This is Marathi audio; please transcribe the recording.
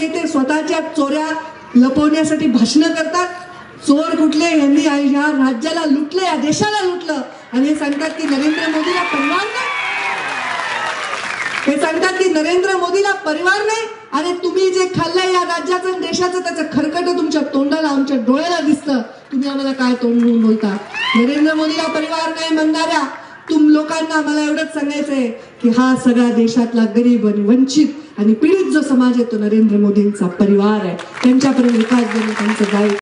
आणि ते स्वतःच्या चोऱ्या लपवण्यासाठी भाषणं करतात. चोर कुठले, यांनी या राज्याला लुटलं, या देशाला लुटलं आणि हे सांगतात की नरेंद्र मोदीला परिवार नाही. हे सांगतात की नरेंद्र मोदीला परिवार नाही. आणि तुम्ही जे खाल्लंय या राज्याचं देशाचं त्याचं खरकट तुमच्या तोंडाला आमच्या डोळ्याला दिसतं. तुम्ही आम्हाला काय तोंड म्हणून बोलता. नरेंद्र मोदीला परिवार नाही म्हणणाऱ्या लोकांना मला एवढंच सांगायचंय की हा सगळा देशातला गरीब आणि वंचित आणि पीडित जो समाज आहे तो नरेंद्र मोदींचा परिवार आहे. त्यांच्यापर्यंत विकास देणं त्यांचं दायित्व.